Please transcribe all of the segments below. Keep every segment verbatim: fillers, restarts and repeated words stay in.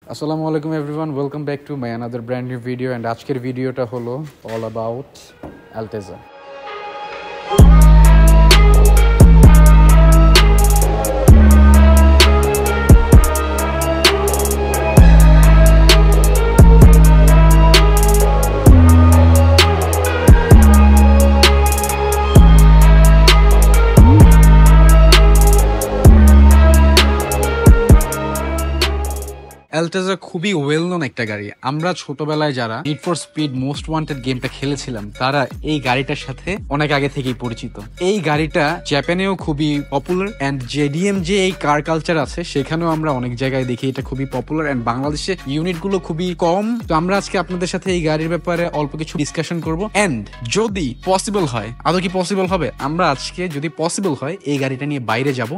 Assalamu alaikum everyone, welcome back to my another brand new video and আজকের ভিডিওটা হলো all about Alteza. Alteza খুবই well known একটা গাড়ি। আমরা ছোটবেলায় যারা need for speed most wanted গেমটা খেলেছিলাম তারা এই গাড়িটার সাথে অনেক আগে থেকেই পরিচিত। এই গাড়িটা জাপানেও খুবই পপুলার এন্ড জেডিএম যে এই কার কালচার আছে সেখানেও আমরা অনেক জায়গায় দেখি এটা খুবই পপুলার এন্ড বাংলাদেশে ইউনিট গুলো খুবই কম। তো আমরা আজকে আপনাদের সাথে এই গাড়ির ব্যাপারে অল্প কিছু ডিসকাশন করব এন্ড যদি পসিবল হয়, আদৌ কি পসিবল হবে, আমরা আজকে যদি পসিবল হয় এই গাড়িটা নিয়ে বাইরে যাব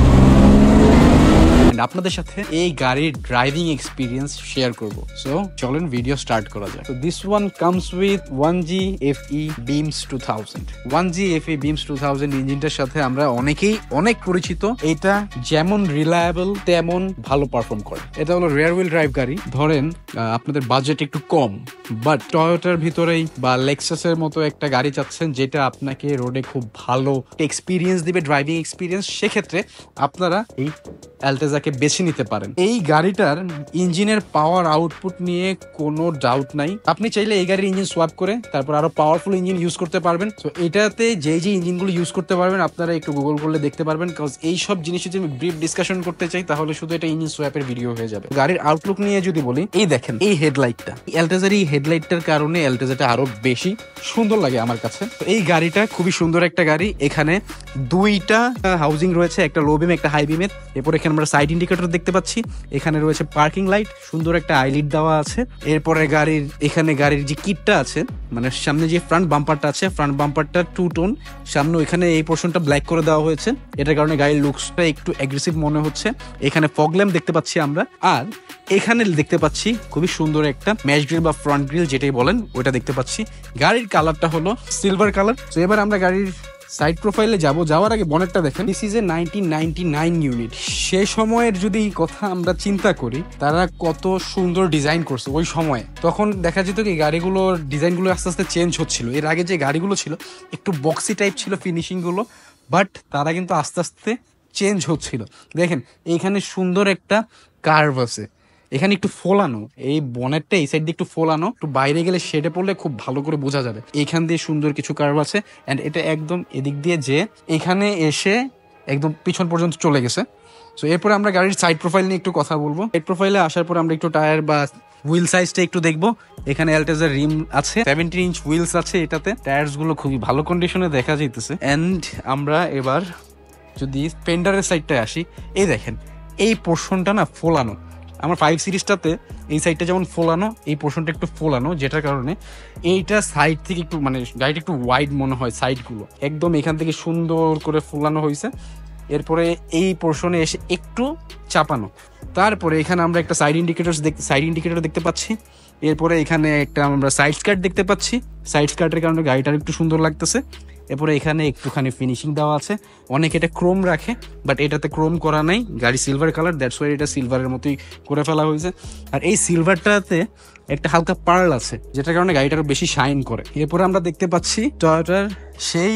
আপনাদের সাথে এই গাড়ির ড্রাইভিং এক্সপিরিয়েন্স শেয়ার করব। সো চলেন ভিডিও স্টার্ট করা যায়। তো this one comes with one G F E beams two thousand. One G F E beams two thousand ইঞ্জিনটার সাথে আমরা অনেকেই অনেক পরিচিত। এটা যেমন রিলায়েবল তেমন ভালো পারফর্ম করে। এটা হলো রিয়ার হুইল ড্রাইভ গাড়ি। ধরেন আপনাদের বাজেট একটু কম বাট টয়োটার ভিতরেই বা লেক্সাসের মতো একটা গাড়ি চাচ্ছেন যেটা আপনাকে রোডে খুব ভালো এক্সপিরিয়েন্স দিবে, ড্রাইভিং এক্সপিরিয়েন্স, সেক্ষেত্রে আপনারা এই অ্যালটেজাকে বেছে নিতে পারেন। এই গাড়িটার ইঞ্জিনের পাওয়ার আউটপুট নিয়ে কোনো ডাউট নাই। আপনি চাইলে এই গাড়ির ইঞ্জিন সোয়াপ করে তারপর আরো পাওয়ারফুল ইঞ্জিন ইউজ করতে পারবেন। তো এটাতে যে যে ইঞ্জিনগুলো ইউজ করতে পারবেন আপনারা একটু গুগল করলে দেখতে পারবেন, কজ এই সব জিনিস যদি আমি ব্রিফ ডিসকাশন করতে চাই তাহলে শুধু এটা ইঞ্জিন সোয়াপের ভিডিও হয়ে যাবে। গাড়ির আউটলুক নিয়ে যদি বলি, এই দেখেন এই হেডলাইটটা, অ্যালটেজার এই হেডলাইটটার কারণে অ্যালটেজাটা আরো বেশি সুন্দর লাগে আমার কাছে। তো এই গাড়িটা খুবই সুন্দর একটা গাড়ি। এখানে দুইটা হাউজিং রয়েছে, একটা লো বিম একটা হাই বিমের। এরপর এখানে আমরা সাইড ইন্ডিকেটর দেখতে পাচ্ছি। এখানে রয়েছে পার্কিং লাইট, সুন্দর একটা আইলিট দেওয়া আছে। এরপরে গাড়ির এখানে গাড়ির যে কিটটা আছে, মানে সামনে যে ফ্রন্ট বাম্পারটা আছে, ফ্রন্ট বাম্পারটা টু টোন, সামনে এখানে এই পোর্শনটা ব্ল্যাক করে দেওয়া হয়েছে। এটার কারণে গাড়ির লুকসটা একটু অ্যাগ্রেসিভ মনে হচ্ছে। এখানে ফগ ল্যাম্প দেখতে পাচ্ছি আমরা, আর এখানে দেখতে পাচ্ছি খুবই সুন্দর একটা ম্যাশ গ্রিল বা ফ্রন্ট গ্রিল যেটাই বলেন ওইটা দেখতে পাচ্ছি। গাড়ির কালারটা হলো সিলভার কালার। তো এবার আমরা গাড়ির সাইড প্রোফাইলে যাব। যাওয়ার আগে বনেটটা দেখেন, this is a nineteen ninety nine unit. সে সময়ের যদি কথা আমরা চিন্তা করি তারা কত সুন্দর ডিজাইন করছে ওই সময়ে। তখন দেখা যেত কি গাড়িগুলোর ডিজাইনগুলো আস্তে আস্তে চেঞ্জ হচ্ছিল। এর আগে যে গাড়িগুলো ছিল একটু বক্সি টাইপ ছিল ফিনিশিং গুলো, বাট তারা কিন্তু আস্তে আস্তে চেঞ্জ হচ্ছিল। দেখেন এইখানে সুন্দর একটা কার্ভ আছে, এখানে একটু ফোলানো, এই বনেটটা এই সাইড দিয়ে একটু ফোলানো, একটু বাইরে গেলে শেডে পড়লে খুব ভালো করে বোঝা যাবে। এইখান দিয়ে সুন্দর কিছু কার্ভ আছে এন্ড এটা একদম এদিক দিয়ে যে এখানে এসে একদম পিছন পর্যন্ত চলে গেছে। সো এরপরে আমরা গাড়ির সাইড প্রোফাইল নিয়ে একটু কথা বলবো। সাইড প্রোফাইলে আসার পর আমরা একটু টায়ার বা হুইল সাইজটা একটু দেখবো। এখানে অ্যালটেজার রিম আছে, সেভেন্টিন ইঞ্চ হুইলস আছে এটাতে। টায়ার্স গুলো খুবই ভালো কন্ডিশনে দেখা যাইতেছে। এন্ড আমরা এবার যদি ফেন্ডারের সাইডটায় আসি, এই দেখেন এই পোর্শনটা না ফোলানো। আমার ফাইভ সিরিজটাতে এই সাইডটা যেমন ফোলানো, এই পোর্শনটা একটু ফোলানো, যেটার কারণে এইটা সাইড থেকে একটু মানে গাড়িটা একটু ওয়াইড মনে হয়। সাইডগুলো একদম এখান থেকে সুন্দর করে ফোলানো হয়েছে। এরপরে এই পোর্শনে এসে একটু চাপানো। তারপরে এখানে আমরা একটা সাইড ইন্ডিকেটর সাইড ইন্ডিকেটর দেখতে পাচ্ছি। এরপরে এখানে একটা আমরা সাইড স্কার্ট দেখতে পাচ্ছি। সাইড স্কার্টের কারণে গাড়িটার একটু সুন্দর লাগতেছে। এরপরে এখানে একটুখানি ফিনিশিং দেওয়া আছে। অনেকে এটা ক্রোম রাখে বাট এটাতে ক্রোম করা নাই, গাড়ি সিলভার কালার, দ্যাটস ওয়াই এটা সিলভারের মতোই করে ফেলা হয়েছে। আর এই সিলভারটাতে একটা হালকা পার্ল আছে যেটার কারণে গাড়িটারও বেশি শাইন করে। এরপরে আমরা দেখতে পাচ্ছি টয়োটার সেই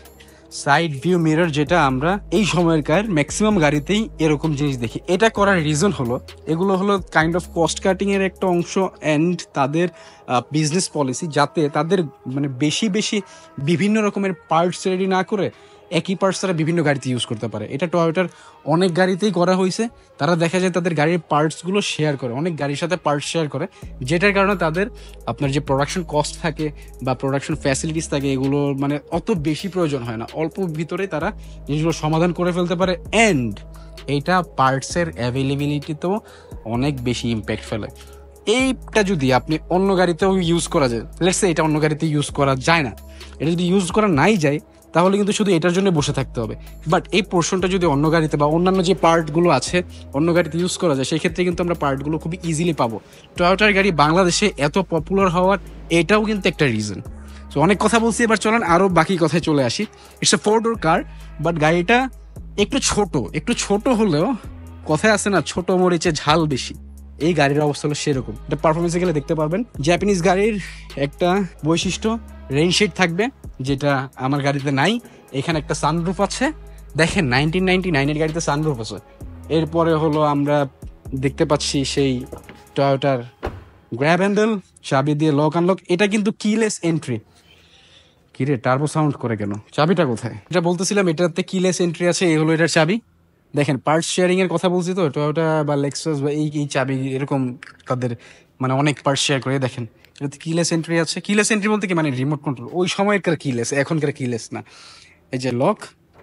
সাইড ভিউ মিরর, যেটা আমরা এই সময়কার ম্যাক্সিমাম গাড়িতেই এরকম জিনিস দেখি। এটা করার রিজন হলো এগুলো হলো কাইন্ড অফ কস্ট কাটিং এর একটা অংশ এন্ড তাদের বিজনেস পলিসি, যাতে তাদের মানে বেশি বেশি বিভিন্ন রকমের পার্টস রেডি না করে একই পার্টস তারা বিভিন্ন গাড়িতে ইউজ করতে পারে। এটা টয়োটার অনেক গাড়িতেই করা হয়েছে। তারা দেখা যায় তাদের গাড়ির পার্টসগুলো শেয়ার করে, অনেক গাড়ির সাথে পার্টস শেয়ার করে, যেটার কারণে তাদের আপনার যে প্রোডাকশন কস্ট থাকে বা প্রোডাকশন ফ্যাসিলিটিস থাকে এগুলো মানে অত বেশি প্রয়োজন হয় না, অল্প ভিতরে তারা জিনিসগুলো সমাধান করে ফেলতে পারে। অ্যান্ড এইটা পার্টসের অ্যাভেলেবিলিটিতেও অনেক বেশি ইম্প্যাক্ট ফেলে। এইটা যদি আপনি অন্য গাড়িতেও ইউজ করা যায়, লেটস সে এটা অন্য গাড়িতে ইউজ করা যায় না, এটা যদি ইউজ করা নাই যায় তাহলে কিন্তু শুধু এটার জন্য বসে থাকতে হবে। বাট এই পোর্শনটা যদি অন্য গাড়িতে বা অন্যান্য যে পার্টগুলো আছে অন্য গাড়িতে ইউজ করা যায়, সেই ক্ষেত্রে কিন্তু আমরা পার্টগুলো খুবই ইজিলি পাবো। টয়োটার গাড়ি বাংলাদেশে এত পপুলার হওয়ার এটাও কিন্তু একটা রিজন। সো অনেক কথা বলছি, এবার চলেন আরও বাকি কথায় চলে আসি। It's a four door car, but গাড়িটা একটু ছোট, একটু ছোট হলেও কথায় আছে না, ছোট মরিচে ঝাল বেশি। এই গাড়ির অবস্থা হলো সেরকম। এটা পারফরমেন্সে গেলে দেখতে পারবেন। জাপানিজ গাড়ির একটা বৈশিষ্ট্য রেইনশেড থাকবে, যেটা আমার গাড়িতে নাই। এখানে একটা সানরুফ আছে, দেখেন নাইনটিন নাইনটি নাইনের গাড়িতে সানরুফ আছে। এরপরে হলো আমরা দেখতে পাচ্ছি সেই টয়োটার গ্র্যাব হ্যান্ডেল, চাবি দিয়ে লক আনলক। এটা কিন্তু কিলেস এন্ট্রি। কিরে টার্বো সাউন্ড করে কেন? চাবিটা কোথায়? এটা বলতেছিলাম, এটাতে কিলেস এন্ট্রি আছে। এই হলো এটার চাবি। দেখেন পার্টস শেয়ারিং এর কথা বলছি তো, টয়োটা বা লেক্সাস বা এই এই চাবি এরকম তাদের মানে অনেক পার্টস শেয়ার করে। দেখেন এটাতে কিলেস এন্ট্রি আছে। কিলেস এন্ট্রি বলতে কি মানে রিমোট কন্ট্রোল, ওই সময়কার কিলেস, এখনকার কিলেস না। এই যে লক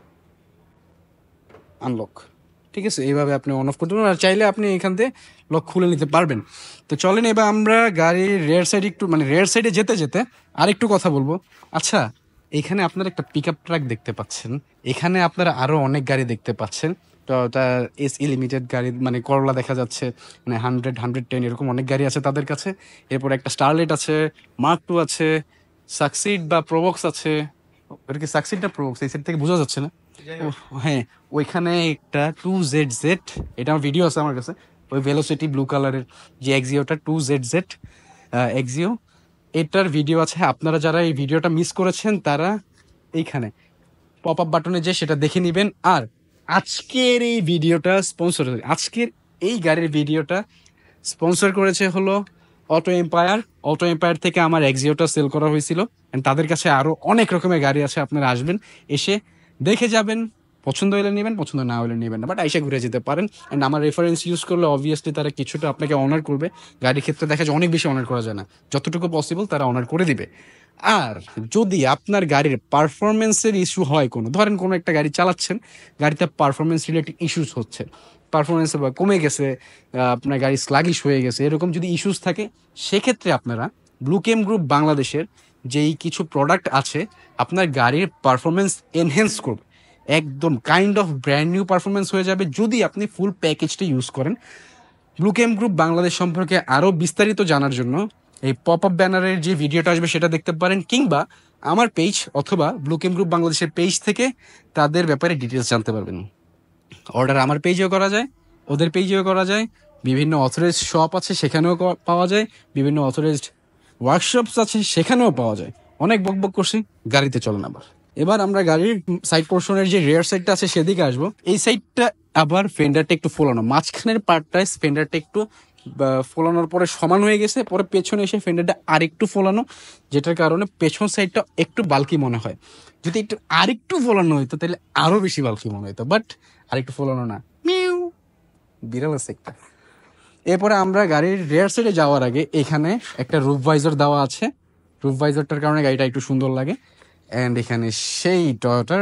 আনলক, ঠিক আছে, এইভাবে আপনি অন অফ করতে পারবেন। আর চাইলে আপনি এখান থেকে লক খুলে নিতে পারবেন। তো চলেন এবার আমরা গাড়ির রেয়ার সাইড একটু মানে রেয়ার সাইডে যেতে যেতে আরেকটু কথা বলবো। আচ্ছা, এখানে আপনারা একটা পিক আপ ট্রাক দেখতে পাচ্ছেন, এখানে আপনারা আরো অনেক গাড়ি দেখতে পাচ্ছেন। টয়োটা এস ই লিমিটেড গাড়ি মানে করলা দেখা যাচ্ছে, মানে হান্ড্রেড হান্ড্রেড টেন এরকম অনেক গাড়ি আছে তাদের কাছে। এরপর একটা স্টারলেট আছে, মার্ক টু আছে, সাকসিড বা প্রোবক্স আছে। ওটা কি সাকসিড না প্রোবক্স, এই সাইড থেকে বোঝা যাচ্ছে না। হ্যাঁ, ওইখানে একটা টু জেড জেড, এটা আমার ভিডিও আছে আমার কাছে, ওই ভেলোসিটি ব্লু কালারের যে এক্সিওটা টু জেড জেড এক্সিও, এটার ভিডিও আছে। আপনারা যারা এই ভিডিওটা মিস করেছেন তারা এইখানে পপ আপ বাটনে যে সেটা দেখে নেবেন। আর আজকের এই ভিডিওটা স্পন্সর, আজকের এই গাড়ির ভিডিওটা স্পন্সর করেছে হলো অটো এম্পায়ার। অটো এম্পায়ার থেকে আমার এক্সিওটা সেল করা হয়েছিল। তাদের কাছে আরো অনেক রকমের গাড়ি আছে, আপনারা আসবেন, এসে দেখে যাবেন, পছন্দ হলে নেবেন, পছন্দ না হলে নেবেন না, বাট আইসা ঘুরে যেতে পারেন। অ্যান্ড আমার রেফারেন্স ইউজ করলে অবভিয়াসলি তারা কিছুটা আপনাকে অনার করবে। গাড়ির ক্ষেত্রে দেখা যায় অনেক বেশি অনার করা যায় না, যতটুকু পসিবল তারা অনার করে দিবে। আর যদি আপনার গাড়ির পারফরমেন্সের ইস্যু হয়, কোনো ধরেন কোনো একটা গাড়ি চালাচ্ছেন, গাড়িতে পারফরমেন্স রিলেটেড ইস্যুস হচ্ছে, পারফরমেন্স বা কমে গেছে, আপনার গাড়ি স্লাগিশ হয়ে গেছে, এরকম যদি ইস্যুস থাকে, সেক্ষেত্রে আপনারা ব্লুকেম গ্রুপ বাংলাদেশের যেই কিছু প্রোডাক্ট আছে আপনার গাড়ির পারফরমেন্স এনহ্যান্স করবে, একদম kind of brand new performance হয়ে যাবে যদি আপনি ফুল প্যাকেজটা ইউজ করেন। ব্লুকেম গ্রুপ বাংলাদেশ সম্পর্কে আরও বিস্তারিত জানার জন্য এই পপ আপ ব্যানারের যে ভিডিওটা আসবে সেটা দেখতে পারেন, কিংবা আমার পেজ অথবা ব্লুকেম গ্রুপ বাংলাদেশের পেজ থেকে তাদের ব্যাপারে ডিটেলস জানতে পারবেন। অর্ডার আমার পেজেও করা যায়, ওদের পেজেও করা যায়, বিভিন্ন অথরাইজড শপ আছে সেখানেও পাওয়া যায়, বিভিন্ন অথরাইজড ওয়ার্কশপস আছে সেখানেও পাওয়া যায়। অনেক বক বক করছি, গাড়িতে চলেন আবার। এবার আমরা গাড়ির সাইড পোর্শনের যে রেয়ার সাইডটা আছে সেদিকে আসবো। এই সাইডটা আবার ফেন্ডারটা একটু ফোলানো, মাঝখানের পার্টটায় ফেন্ডারটা একটু ফোলানোর পরে সমান হয়ে গেছে, পরে পেছনে এসে ফেন্ডারটা আরেকটু ফোলানো, যেটার কারণে পেছন সাইডটা একটু বাল্কি মনে হয়। যদি একটু আরেকটু ফোলানো হইতো তাহলে আরো বেশি বাল্কি মনে হইতো, বাট আরেকটু ফোলানো না, মিউ বিড়াল আছে একটা। এরপরে আমরা গাড়ির রেয়ার সাইডে যাওয়ার আগে এখানে একটা রুফ ভাইজার দেওয়া আছে, রুফ ভাইজারটার কারণে গাড়িটা একটু সুন্দর লাগে। অ্যান্ড এখানে সেই টয়োটার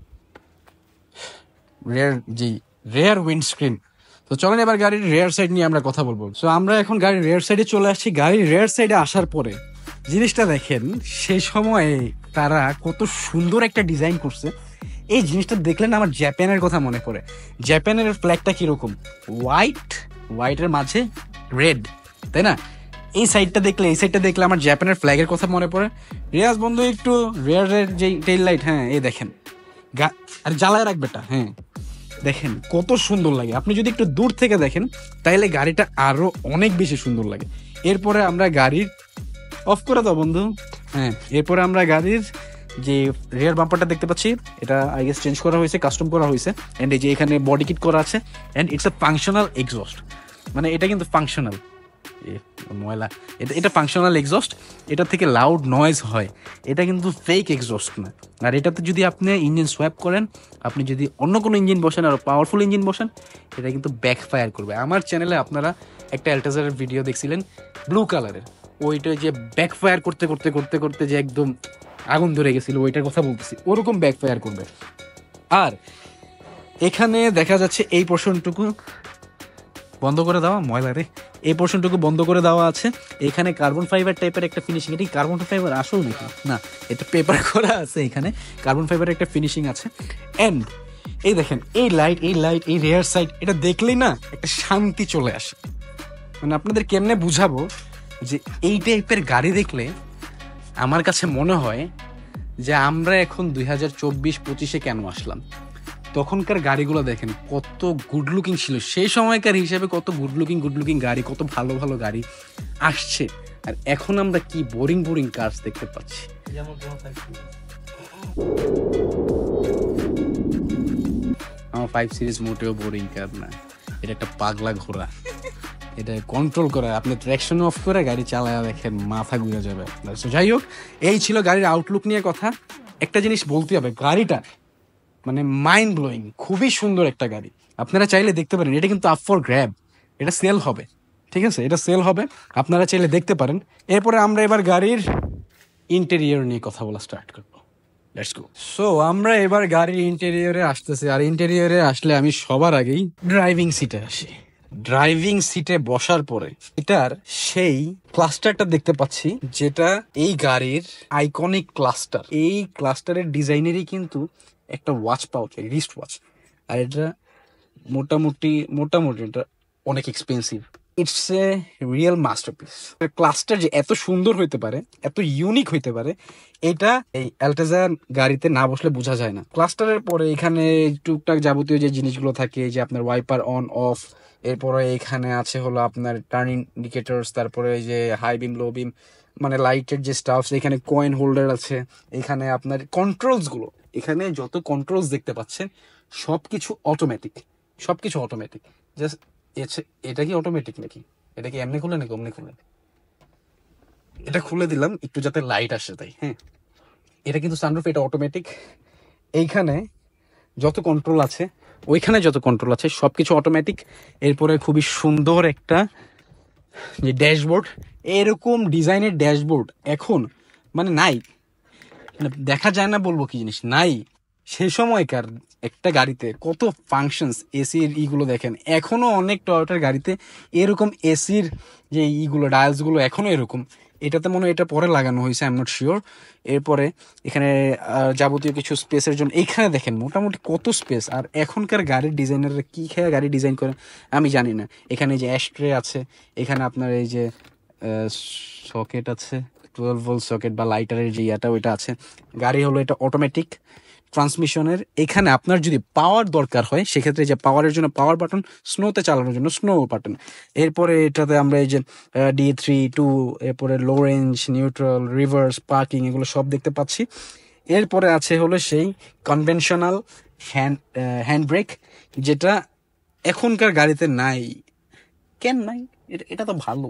রেয়ার জি রেয়ার উইন্ডস্ক্রিন। তো চলেন এবার গাড়ির রেয়ার সাইড নিয়ে আমরা কথা বলবো। সো আমরা এখন গাড়ির রেয়ার সাইডে চলে আসছি। গাড়ির রেয়ার সাইডে আসার পরে জিনিসটা দেখেন, সেই সময়ে তারা কত সুন্দর একটা ডিজাইন করছে। এই জিনিসটা দেখলেন আমার জাপানের কথা মনে পড়ে। জাপানের ফ্ল্যাগটা কিরকম, হোয়াইট হোয়াইটের মাঝে রেড, তাই না? এই সাইডটা দেখলে এই সাইডটা দেখলে আমার জাপানের ফ্ল্যাগের কথা মনে পড়ে। রিয়াজ বন্ধু একটু রেয়ারের যে টেইল লাইট, হ্যাঁ এই দেখেন, আর জ্বালায় রাখবেটা, হ্যাঁ দেখেন কত সুন্দর লাগে। আপনি যদি একটু দূর থেকে দেখেন তাহলে গাড়িটা আরো অনেক বেশি সুন্দর লাগে। এরপরে আমরা গাড়ির অফ করে দাও বন্ধু, হ্যাঁ এরপরে আমরা গাড়ির যে রেয়ার বাম্পারটা দেখতে পাচ্ছি, এটা আই গেস চেঞ্জ করা হয়েছে, কাস্টম করা হয়েছে। অ্যান্ড এই যে এখানে বডি কিট করা আছে, and it's a functional exhaust, মানে এটা কিন্তু ফাংশনাল, ময়লা, এটা এটা ফাংশনাল এক্সস্ট, এটা থেকে লাউড নয়েজ হয়, এটা কিন্তু ফেক এক্সস্ট না। আর এটাতে যদি আপনি ইঞ্জিন সোয়াপ করেন, আপনি যদি অন্য কোনো ইঞ্জিন বসেন, আরও পাওয়ারফুল ইঞ্জিন বসেন, এটা কিন্তু ব্যাকফায়ার করবে। আমার চ্যানেলে আপনারা একটা অ্যালটাজারের ভিডিও দেখছিলেন ব্লু কালারের, ওইটা যে ব্যাকফায়ার করতে করতে করতে করতে যে একদম আগুন ধরে গেছিল, ওইটার কথা বলতেছি, ওরকম ব্যাকফায়ার করবে। আর এখানে দেখা যাচ্ছে এই পোর্শনটুকু বন্ধ করে দেওয়া, ময়লা রে, এই পোর্শনটুকু বন্ধ করে দেওয়া আছে। এখানে কার্বন ফাইবার টাইপের একটা ফিনিশিং, এটা কার্বন ফাইবার আসল নাকি না, এটা পেপার করা আছে, এখানে কার্বন ফাইবারের একটা ফিনিশিং আছে। অ্যান্ড এই দেখেন এই লাইট, এই লাইট, এই রেয়ার সাইড, এটা দেখলেই না একটা শান্তি চলে আসে। মানে আপনাদের কেমনে বুঝাবো যে এই টাইপের গাড়ি দেখলে আমার কাছে মনে হয় যে আমরা এখন দুই হাজার চব্বিশ পঁচিশে কেন আসলাম। তখনকার গাড়িগুলো দেখেন কত গুড লুকিং ছিল, সেই সময়কার হিসাবে কত গুড লুকিং গুড লুকিং গাড়ি, কত ভালো ভালো গাড়ি আসছে। আর এখন আমরা কি বোরিং বোরিং কার্স দেখতে পাচ্ছি। আমার ফাইভ সিরিজ মোটেও বোরিং কার না, এটা একটা পাগলা ঘোড়া। এটা কন্ট্রোল করে আপনি ট্র্যাকশন অফ করে গাড়ি চালায় দেখেন মাথা ঘুরে যাবে। যাই হোক, এই ছিল গাড়ির আউটলুক নিয়ে কথা। একটা জিনিস বলতে হবে, গাড়িটা মানে মাইন্ড ব্লোয়িং, খুবই সুন্দর একটা গাড়ি। আপনারা চাইলে দেখতে পারেন, এটা কিন্তু আপ ফর গ্র্যাব, এটা সেল হবে, ঠিক আছে, এটা সেল হবে, আপনারা চাইলে দেখতে পারেন। এরপরে আমরা এবার গাড়ির ইন্টেরিয়র নিয়ে কথা বলা স্টার্ট করবো। Let's go. সো আমরা এবার গাড়ির ইন্টেরিয়রে আসতেছি, আর ইন্টেরিয়রে আসলে আমি সবার আগেই ড্রাইভিং সিটে আসি। ড্রাইভিং সিটে বসার পরে এটার সেই ক্লাস্টারটা দেখতে পাচ্ছি, যেটা এই গাড়ির আইকনিক ক্লাস্টার। এই ক্লাস্টারের ডিজাইনেরই কিন্তু একটা ওয়াচ পাওয়া যায়, রিস্ট ওয়াচ। আর এটা মোটামুটি মোটামুটি এটা অনেক expensive. It's a real masterpiece. Cluster যে এত সুন্দর হইতে পারে, এত ইউনিক হইতে পারে, এটা এই অ্যালটেজা গাড়িতে না বসলে বোঝা যায় না। ক্লাস্টারের পরে এখানে টুকটাক যাবতীয় যে জিনিসগুলো থাকে, যে আপনার ওয়াইপার অন অফ, এরপরে এখানে আছে হলো আপনার টার্নিং ইন্ডিকেটরস, তারপরে যে হাই বিম লো বিম মানে লাইটের যে স্টাফস, এখানে কয়েন হোল্ডার আছে, এখানে আপনার কন্ট্রোলস গুলো, এখানে যত কন্ট্রোলস দেখতে পাচ্ছেন সবকিছু অটোমেটিক, সবকিছু অটোমেটিক। জাস্ট এটা কি অটোমেটিক নাকি, এটা কি এমনি খুলে নাকি অমনি খুলে? এটা খুলে দিলাম একটু যাতে লাইট আসে তাই। হ্যাঁ, এটা কিন্তু সানরুফ, এটা অটোমেটিক। এইখানে যত কন্ট্রোল আছে, ওইখানে যত কন্ট্রোল আছে সবকিছু অটোমেটিক। এরপরে খুবই সুন্দর একটা যে ড্যাশবোর্ড, এরকম ডিজাইনের ড্যাশবোর্ড এখন মানে নাই, দেখা যায় না বলবো কি জিনিস নাই। সে সময়কার একটা গাড়িতে কত ফাংশনস, এসির ইগুলো দেখেন, এখনো অনেক টয়োটার গাড়িতে এরকম এসির যে ইগুলো ডায়ালসগুলো এখনো এরকম। এটাতে মনে হয় এটা পরে লাগানো হয়েছে, আই এম নট শিওর। এরপরে এখানে যাবতীয় কিছু স্পেসের জন্য এখানে দেখেন মোটামুটি কত স্পেস। আর এখনকার গাড়ির ডিজাইনাররা কি খেয়ে গাড়ি ডিজাইন করে আমি জানি না। এখানে যে অ্যাশট্রে আছে, এখানে আপনার এই যে সকেট আছে, টুয়েলভ ভোল্ট সকেট বা লাইটারের যে ইয়াটা ওইটা আছে। গাড়ি হলো এটা অটোমেটিক ট্রান্সমিশনের। এখানে আপনার যদি পাওয়ার দরকার হয় সেক্ষেত্রে যে পাওয়ারের জন্য পাওয়ার বাটন, স্নোতে চালানোর জন্য স্নো বাটন। এরপরে এটাতে আমরা এই যে ডি থ্রি টু, এরপরে low range, neutral, reverse, parking, এগুলো সব দেখতে পাচ্ছি। এরপরে আছে হলো সেই কনভেনশনাল হ্যান্ড হ্যান্ড ব্রেক, যেটা এখনকার গাড়িতে নাই। কেন নাই? এটা তো ভালো।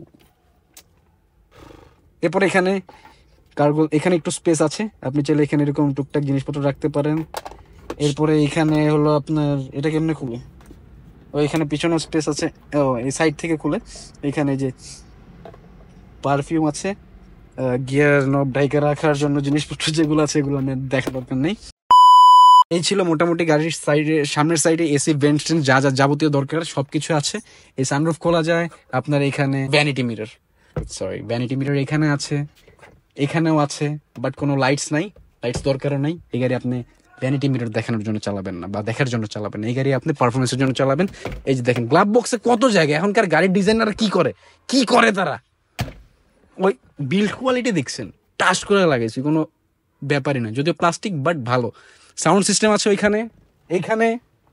এরপরে এখানে কার্গো, এখানে একটু স্পেস আছে, আপনি চাইলে এখানে এরকম টুকটাক জিনিসপত্র রাখতে পারেন। এরপরে এখানে হলো আপনার এটা কেমনে খুলে, ও এখানে পিছনে স্পেস আছে, ও এই সাইড থেকে খুলে। এখানে যে পারফিউম আছে, গিয়ার নব ঢাইকা রাখার জন্য জিনিসপত্র যেগুলো আছে এগুলো আমি দেখা দরকার নেই। এই ছিল মোটামুটি গাড়ির সাইডে, সামনের সাইডে এসি ভেন্ট যা যা যাবতীয় দরকার সবকিছু আছে। এই সানরুফ খোলা যায়। আপনার এখানে vanity mirror, sorry vanity mirror এখানে আছে, এখানেও আছে, বাট কোনো লাইটস নাই, লাইটস দরকারও নাই। এই গাড়ি আপনি ভ্যানিটি মিরর দেখানোর জন্য চালাবেন না বা দেখার জন্য চালাবেন না, এই গাড়ি আপনি পারফরমেন্সের জন্য চালাবেন। এই যে দেখেন গ্লাভ বক্সে কত জায়গা। এখনকার গাড়ির ডিজাইনার কি করে কি করে তারা ওই বিল্ড কোয়ালিটি দেখছেন, টাচ করে লাগাইছি, কোনো ব্যাপারই না, যদিও প্লাস্টিক বাট ভালো। সাউন্ড সিস্টেম আছে ওইখানে, এইখানে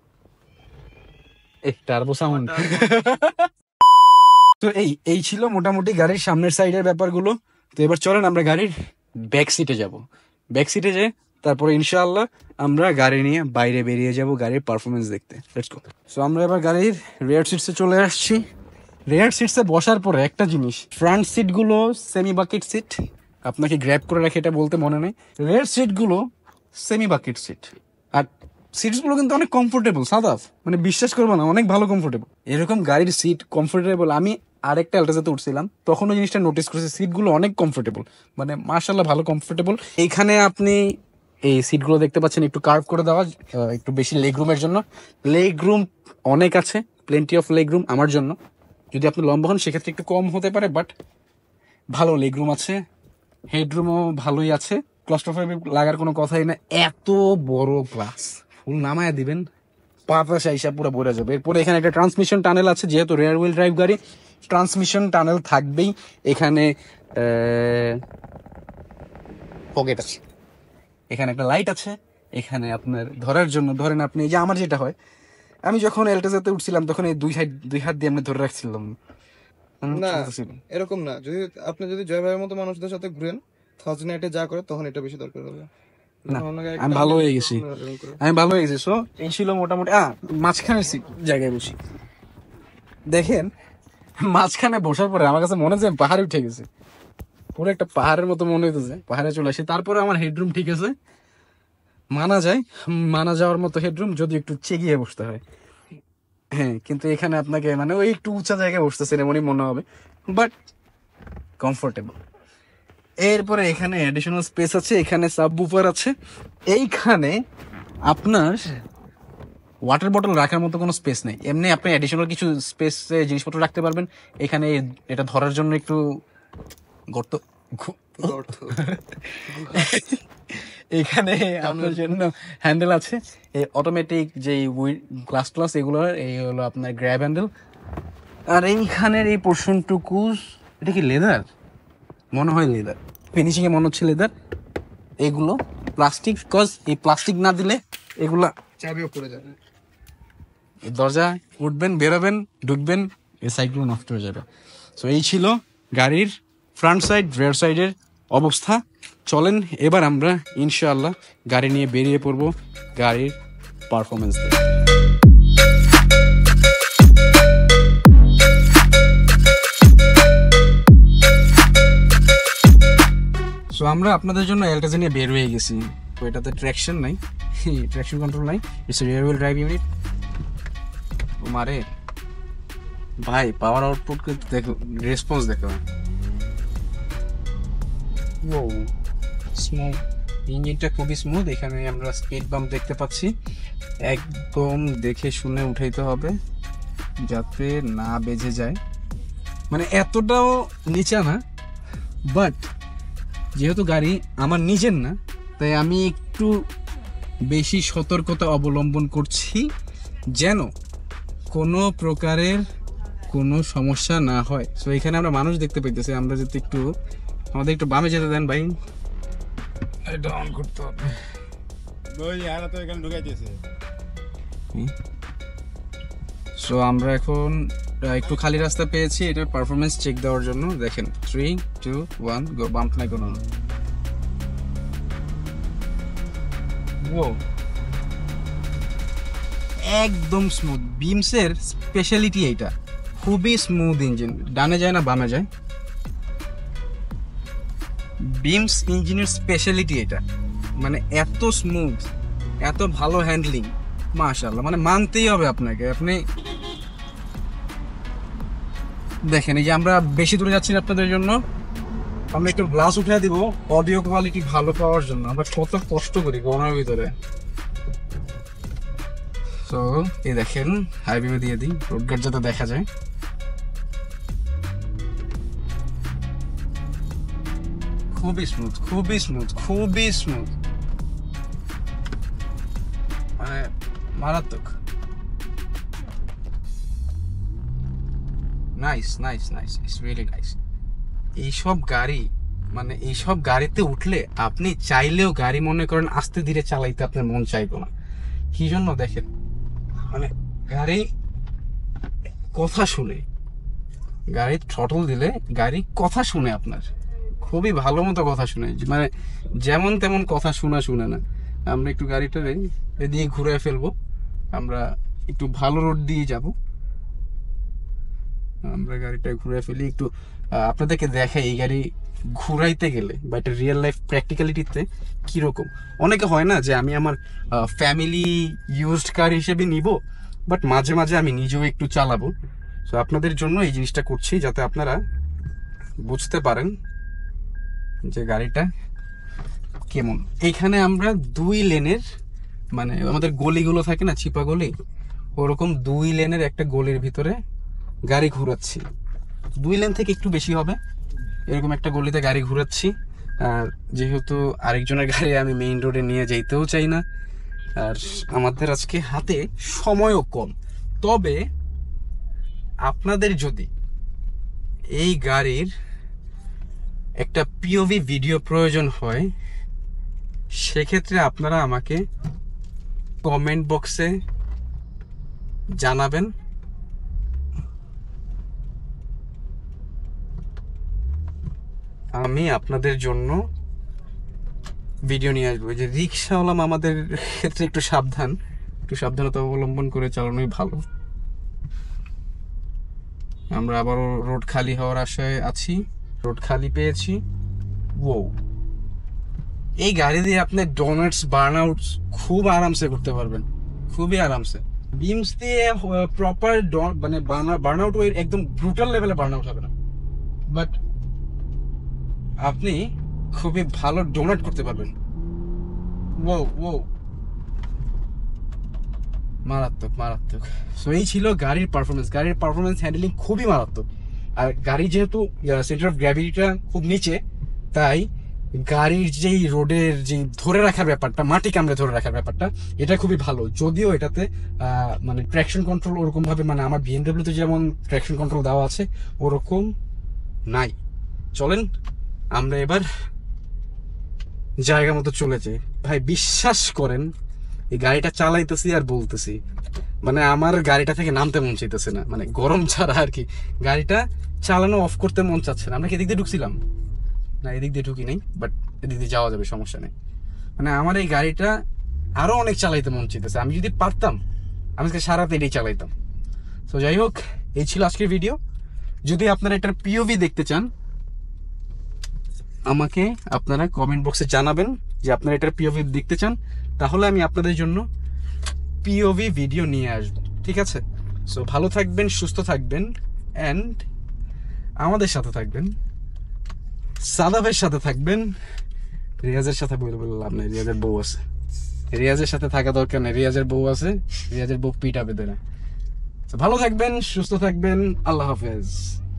টার্বো সাউন্ড। তো এই এই ছিল মোটামুটি গাড়ির সামনের সাইডের ব্যাপারগুলো। তো এবার চলেন আমরা গাড়ির ব্যাক সিটে যাব। ব্যাক সিটে যে তারপরে ইনশাআল্লাহ আমরা গাড়ি নিয়ে বাইরে বেরিয়ে যাব গাড়ির পারফরমেন্স দেখতে। Let's go. সো আমরা এবার গাড়ির রেয়ার সিটসে চলে আসছি। রেয়ার সিটসে বসার পরে একটা জিনিস, ফ্রন্ট সিটগুলো সেমি বাকেট সিট, আপনাকে গ্র্যাব করে রাখে এটা বলতে মনে নেই। রেয়ার সিটগুলো সেমি বাকেট সিট, আর সিটসগুলো কিন্তু অনেক কমফোর্টেবল সাদাফ, মানে বিশ্বাস করবো না, অনেক ভালো কমফোর্টেবল। এরকম গাড়ির সিট কমফোর্টেবল আমি আরেকটা অ্যালটেজাতে উঠছিলাম, তখনও জিনিসটা নোটিস করেছি, সিটগুলো অনেক কমফোর্টেবল, মানে মার্শাল্লাহ ভালো কমফোর্টেবল। এইখানে আপনি এই সিটগুলো দেখতে পাচ্ছেন একটু কার্ভ করে দেওয়া, একটু বেশি লেগ রুমের জন্য। লেগ রুম অনেক আছে, প্লেন্টি অফ লেগ রুম আমার জন্য। যদি আপনি লম্বা হন সেক্ষেত্রে একটু কম হতে পারে, বাট ভালো লেগ রুম আছে। হেডরুমও ভালোই আছে, ক্লাস্ট্রোফোবিক লাগার কোনো কথাই না। এত বড় গ্লাস, ফুল নামায় দিবেন বাতাস আইসা পুরো ভরে যাবে। এরপরে এখানে একটা ট্রান্সমিশন টানেল আছে, যেহেতু রেয়ার হুইল ড্রাইভ গাড়ি ট্রান্সমিশন টানেল থাকবেই। এখানে পকেট আছে, এখানে একটা লাইট আছে, এখানে আপনার ধরার জন্য, ধরেন আপনি এই যে আমার যেটা হয়, আমি যখন এলটেজাতে উঠছিলাম তখন এই দুই হাত দুই হাত দিয়ে আমি ধরে রাখছিলাম না এরকম না, যদি আপনি যদি জয় ভাইয়ের মতো মানুষদের সাথে ঘুরেন থাউজেন্ড এইটে যা করে তখন এটা বেশি দরকার হবে। না আমি ভালো হয়ে গেছি, আমি ভালো হয়ে গেছি। সো এই ছিল মোটামুটি আহ মাঝখানের জায়গায় বসি। দেখেন মাঝখানে বসার পরে আমার কাছে মনে হচ্ছে পাহাড়ে উঠে গেছে, পুরো একটা পাহাড়ের মতো মনে হইতেছে, পাহাড়ে চলে আসে। তারপরে আমার হেডরুম ঠিক আছে, মানা যায়, মানা যাওয়ার মতো হেডরুম, যদি একটু চেগিয়ে বসতে হয়। হ্যাঁ কিন্তু এখানে আপনাকে মানে ওই একটু উঁচা জায়গায় বসতেছেন এমনই মনে হবে, বাট কমফোর্টেবল। এরপরে এখানে অ্যাডিশনাল স্পেস আছে, এখানে সাবউফার আছে, এইখানে আপনার ওয়াটার বটল রাখার মতো কোনো স্পেস নেই। এমনি আপনি অ্যাডিশনাল কিছু স্পেসে জিনিসপত্র রাখতে পারবেন। এখানে এটা ধরার জন্য একটু গর্ত, এখানে আপনার জন্য হ্যান্ডেল আছে, এই অটোমেটিক যে গ্লাস গ্লাস এগুলোর, এই হলো আপনার গ্র্যাব হ্যান্ডেল। আর এইখানের এই পোর্শনটুকু, এটা কি লেদার? মনে হয় লেদার, ফিনিশিং এ মনে হচ্ছে লেদার। এগুলো প্লাস্টিক, কজ এই প্লাস্টিক না দিলে এগুলা চাবিও পড়ে যাবে। দরজা উঠবেন, বেরোবেন, ঢুকবেন, এই সাইডগুলো নষ্ট হয়ে যাবে। সো এই ছিল গাড়ির ফ্রন্ট সাইড রিয়ার সাইডের অবস্থা। চলেন এবার আমরা ইনশাআল্লাহ গাড়ি নিয়ে বেরিয়ে পড়বো গাড়ির পারফরমেন্স দিয়ে। সো আমরা আপনাদের জন্য এলটেজা নিয়ে বের হয়ে গেছি। তো এটাতে ট্র্যাকশন নাই, ট্র্যাকশন কন্ট্রোল নাই, it's rear wheel drive unit. মারে ভাই পাওয়ার আউটপুট কিন্তু দেখো, রেসপন্স দেখো, ও স্মুথ, ইঞ্জিনটা খুবই স্মুথ। এখানে আমরা স্পিড বাম্প দেখতে পাচ্ছি, একদম দেখে শুনে উঠাইতে হবে যাতে না বেজে যায়। মানে এতটাও নিচে না, বাট যেহেতু গাড়ি আমার নিজের না, তাই আমি একটু বেশি সতর্কতা অবলম্বন করছি যেন কোনো প্রকারের কোনো সমস্যা না হয়। সো এখানে আমরা মানুষ দেখতে পাইতেছি, আমরা যদি একটু আমাদের একটু বামে যেতে দেন ভাই, এটা অন করতে হবে। সো আমরা এখন একটু খালি রাস্তা পেয়েছি এটার পারফরমেন্স চেক দেওয়ার জন্য। দেখেন three two one go, bump নাই কোনো। ও একদম স্মুথ, বিমসের স্পেশালিটি এইটা, খুবই স্মুথ ইঞ্জিন, ডানে যায় না বামে যায়। বিমস ইঞ্জিনের স্পেশালিটি এটা, মানে এত স্মুথ, এত ভালো হ্যান্ডলিং, মাশাআল্লাহ, মানে মানতেই হবে আপনাকে। আপনি দেখেন এই যে আমরা বেশি দূরে যাচ্ছি আপনাদের জন্য, আমরা একটু গ্লাস উঠে দিব অডিও কোয়ালিটি ভালো পাওয়ার জন্য। আমরা কত কষ্ট করি গরমের ভিতরে। তো এই দেখেন হাইওয়ে দিয়ে দিই, রোড গার্ড যাতে দেখা যায়। খুবই স্মুথ, খুবই স্মুথ, খুবই স্মুথ, মানে মারাত্মক। Nice nice nice, it's really nice. এইসব গাড়ি মানে এইসব গাড়িতে উঠলে আপনি চাইলেও গাড়ি মনে করেন আস্তে ধীরে চালাইতে আপনার মন চাইবো না। কি জন্য দেখেন, মানে গাড়ি কথা শুনে, গাড়ি থ্রটল দিলে গাড়ি কথা শুনে, আপনার খুবই ভালো মতো কথা শুনে, মানে যেমন তেমন কথা শোনা শুনে না। আমরা একটু গাড়িটা এদিকে ঘুরে ফেলবো, আমরা একটু ভালো রোড দিয়ে যাব, আমরা গাড়িটা ঘুরে ফেলি একটু, আপনাদেরকে দেখাই এই গাড়ি ঘুরাইতে গেলে বা এটা রিয়েল লাইফ প্র্যাকটিক্যালিটিতে কীরকম। অনেকে হয় না যে আমি আমার ফ্যামিলি ইউজড কার হিসেবে নিব, বাট মাঝে মাঝে আমি নিজেও একটু চালাবো। সো আপনাদের জন্য এই জিনিসটা করছি যাতে আপনারা বুঝতে পারেন যে গাড়িটা কেমন। এইখানে আমরা দুই লেনের, মানে আমাদের গলিগুলো থাকে না চিপা গলি, ওরকম দুই লেনের একটা গলির ভিতরে গাড়ি ঘুরাচ্ছি। দুই লেন থেকে একটু বেশি হবে, এরকম একটা গলিতে গাড়ি ঘুরাচ্ছি। আর যেহেতু আরেকজনের গাড়ি আমি মেইন রোডে নিয়ে যাইতেও চাই না, আর আমাদের আজকে হাতে সময়ও কম, তবে আপনাদের যদি এই গাড়ির একটা পিওভি ভিডিও প্রয়োজন হয় সেক্ষেত্রে আপনারা আমাকে কমেন্ট বক্সে জানাবেন। আমি আপনাদের জন্য ভিডিও নিয়ে আসবো। যে রিক্সাওয়ালা আমাদের ক্ষেত্রে একটু সাবধান, একটু সাবধানতা অবলম্বন করে চালানোই ভালো। আমরা আবারও রোড খালি হওয়ার আশায় আছি। রোড খালি পেয়েছি। ও এই গাড়ি দিয়ে আপনি ডোনাটস বার্ন আউট খুব আরামসে করতে পারবেন, খুবই আরামসে। বিমস দিয়ে প্রপার মানে বার্ন আউট একদম ব্রুটাল লেভেলে বার্ন আউট হবে না, বাট আপনি খুবই ভালো ডোনাট করতে পারবেন। ও ও মারাত্মক মারাত্মক। সো এই ছিল গাড়ির পারফরমেন্স। গাড়ির পারফরমেন্স হ্যান্ডেলিং খুবই মারাত্মক। আর গাড়ি যেহেতু সেন্টার অফ গ্র্যাভিটিটা খুব নিচে, তাই গাড়ির যেই রোডের যে ধরে রাখার ব্যাপারটা, মাটি কামড়ে ধরে রাখার ব্যাপারটা, এটা খুবই ভালো। যদিও এটাতে মানে ট্র্যাকশন কন্ট্রোল ওরকম ভাবে, মানে আমার বিএমডব্লিউতে যেমন ট্র্যাকশন কন্ট্রোল দেওয়া আছে ওরকম নাই। চলেন আমরা এবার জায়গা মতো চলে যাই। ভাই বিশ্বাস করেন, এই গাড়িটা চালাইতেছি আর বলতেছি, মানে আমার গাড়িটা থেকে নামতে মন চাইতেছে না, মানে গরম ছাড়া আর কি। গাড়িটা চালানো অফ করতে মন চাচ্ছে না। আমরা কি এদিক দিয়ে ঢুকছিলাম? না, এদিক দিয়ে ঢুকি নাই, বাট এদিক দিয়ে যাওয়া যাবে, সমস্যা নেই। মানে আমার এই গাড়িটা আরো অনেক চালাইতে মন চাইতেছে। আমি যদি পারতাম আমি আজকে সারাতে এটাই চালাইতাম। তো যাই হোক, এই ছিল আজকের ভিডিও। যদি আপনারা এটার পিওভি দেখতে চান, আমাকে আপনারা কমেন্ট বক্সে জানাবেন যে আপনারা এটার পিওভি দেখতে চান, তাহলে আমি আপনাদের জন্য পিওভি ভিডিও নিয়ে আসবো, ঠিক আছে? সো ভালো থাকবেন, সুস্থ থাকবেন, অ্যান্ড আমাদের সাথে থাকবেন, সাদাবের সাথে থাকবেন। রিয়াজের সাথে বলে বলে লাভ নেই, রিয়াজের বউ আছে। রিয়াজের সাথে থাকা দরকার নেই, রিয়াজের বউ আছে, রিয়াজের বউ পিটাবে দেনা। ভালো থাকবেন, সুস্থ থাকবেন, আল্লাহ হাফেজ।